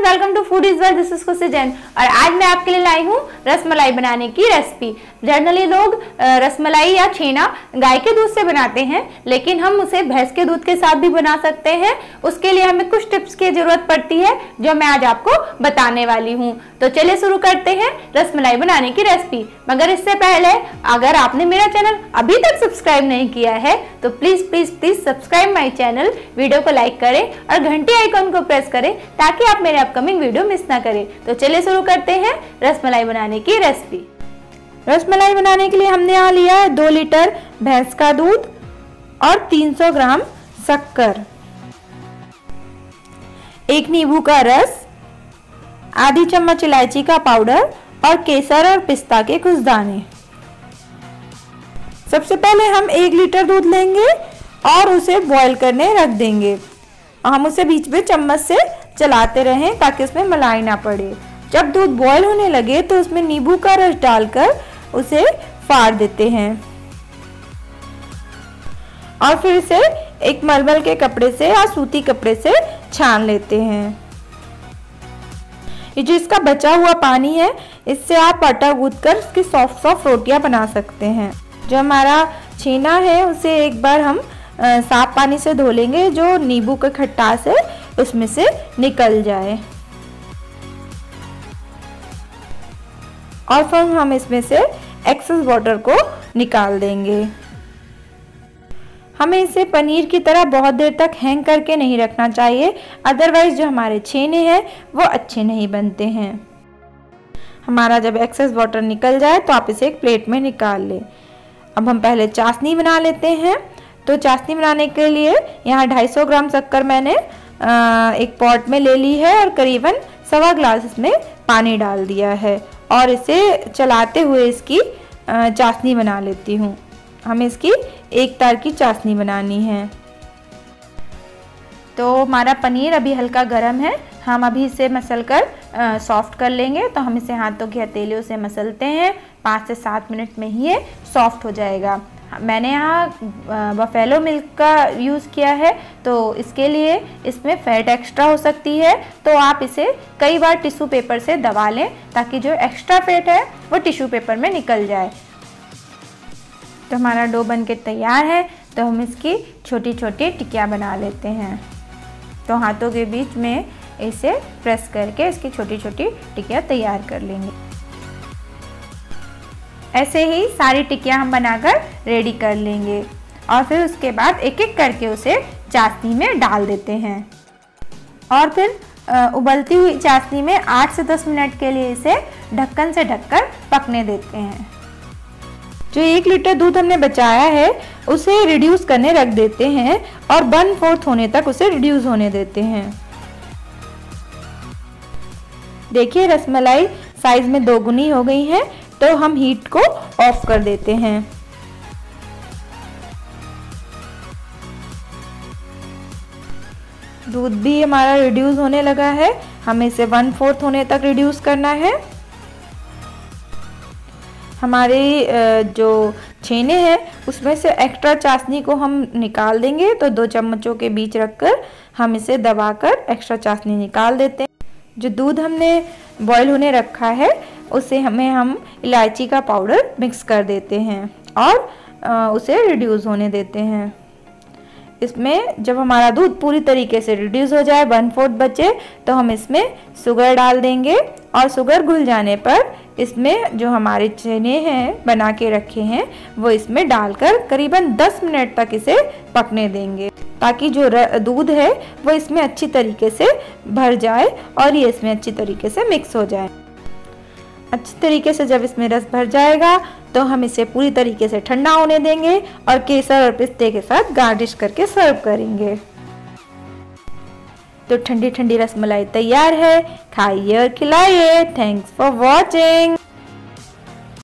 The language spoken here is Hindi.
Friends, welcome to food is well. This is Khushi Jain और आज मैं आपके लिए लाई हूँ रसमलाई बनाने की रेसिपी। जनरली लोग रसमलाई या छेना गाय के दूध से बनाते हैं, लेकिन हम उसे भैंस के दूध के साथ भी बना सकते हैं। उसके लिए हमें कुछ टिप्स की जरूरत पड़ती है जो मैं आज आपको बताने वाली हूँ। तो चलिए शुरू करते हैं रसमलाई बनाने की रेसिपी। मगर इससे पहले अगर आपने मेरा चैनल अभी तक सब्सक्राइब नहीं किया है तो please please please subscribe my channel, video को लाइक करें और घंटी आइकॉन को प्रेस करें ताकि आप मेरे अपकमिंग वीडियो मिस ना करें। तो चलिए शुरू करते हैं रसमलाई बनाने की रेसिपी। रसमलाई बनाने के लिए हमने यहाँ लिया है 2 लीटर भैंस का दूध और 300 ग्राम शक्कर, 1 नींबू का रस, आधी चम्मच इलायची का पाउडर और केसर और पिस्ता के कुछ दाने। सबसे पहले हम 1 लीटर दूध लेंगे और उसे बॉईल करने रख देंगे। हम उसे बीच में चम्मच से चलाते रहें ताकि उसमें मलाई ना पड़े। जब दूध बॉईल होने लगे तो उसमें नींबू का रस डालकर उसे फाड़ देते हैं और फिर इसे एक मलमल के कपड़े से या सूती कपड़े से छान लेते हैं। ये जो इसका बचा हुआ पानी है, इससे आप आटा गूंथकर इसकी सॉफ्ट सॉफ्ट रोटियां बना सकते हैं। जो हमारा छेना है उसे एक बार हम साफ पानी से धो लेंगे, जो नींबू के खट्टास है उसमें से निकल जाए। और फिर हम इसमें से एक्सेस वाटर को निकाल देंगे। हमें इसे पनीर की तरह बहुत देर तक हैंग करके नहीं रखना चाहिए, अदरवाइज जो हमारे छेने हैं वो अच्छे नहीं बनते हैं। हमारा जब एक्सेस वाटर निकल जाए तो आप इसे एक प्लेट में निकाल लें। अब हम पहले चाशनी बना लेते हैं। तो चाशनी बनाने के लिए यहाँ 250 ग्राम शक्कर मैंने एक पॉट में ले ली है और करीबन 1.25 ग्लास इसमें पानी डाल दिया है और इसे चलाते हुए इसकी चाशनी बना लेती हूँ। हमें इसकी एक तार की चाशनी बनानी है। तो हमारा पनीर अभी हल्का गर्म है, हम अभी इसे मसल कर सॉफ्ट कर लेंगे। तो हम इसे हाथों की हथेलियों से मसलते हैं, 5 से 7 मिनट में ही ये सॉफ्ट हो जाएगा। मैंने यहाँ बफेलो मिल्क का यूज़ किया है, तो इसके लिए इसमें फैट एक्स्ट्रा हो सकती है, तो आप इसे कई बार टिश्यू पेपर से दबा लें ताकि जो एक्स्ट्रा फैट है वो टिश्यू पेपर में निकल जाए। तो हमारा डो बन के तैयार है, तो हम इसकी छोटी छोटी टिक्कियाँ बना लेते हैं। तो हाथों के बीच में इसे प्रेस करके इसकी छोटी छोटी टिक्कियाँ तैयार कर लेंगे। ऐसे ही सारी टिक्कियाँ हम बनाकर रेडी कर लेंगे और फिर उसके बाद एक एक करके उसे चाशनी में डाल देते हैं और फिर उबलती हुई चाशनी में 8 से 10 मिनट के लिए इसे ढक्कन से ढककर पकने देते हैं। जो 1 लीटर दूध हमने बचाया है उसे रिड्यूस करने रख देते हैं और 1/4 होने तक उसे रिड्यूस होने देते हैं। देखिए रसमलाई साइज में 2 गुनी हो गई है, तो हम हीट को ऑफ कर देते हैं। दूध भी हमारा रिड्यूस होने लगा है, हमें इसे 1/4 होने तक रिड्यूस करना है। हमारे जो छेने हैं उसमें से एक्स्ट्रा चाशनी को हम निकाल देंगे। तो 2 चम्मचों के बीच रखकर हम इसे दबाकर एक्स्ट्रा चाशनी निकाल देते हैं। जो दूध हमने बॉईल होने रखा है उसे हम इलायची का पाउडर मिक्स कर देते हैं और उसे रिड्यूस होने देते हैं। इसमें जब हमारा दूध पूरी तरीके से रिड्यूस हो जाए, 1/4 बचे, तो हम इसमें शुगर डाल देंगे और शुगर घुल जाने पर इसमें जो हमारे छेने हैं बना के रखे हैं वो इसमें डालकर करीबन 10 मिनट तक इसे पकने देंगे ताकि जो दूध है वो इसमें अच्छी तरीके से भर जाए और ये इसमें अच्छी तरीके से मिक्स हो जाए। अच्छी तरीके से जब इसमें रस भर जाएगा तो हम इसे पूरी तरीके से ठंडा होने देंगे और केसर और पिस्ते के साथ गार्निश करके सर्व करेंगे। तो ठंडी ठंडी रसमलाई तैयार है, खाइए और खिलाइए। Thanks for watching.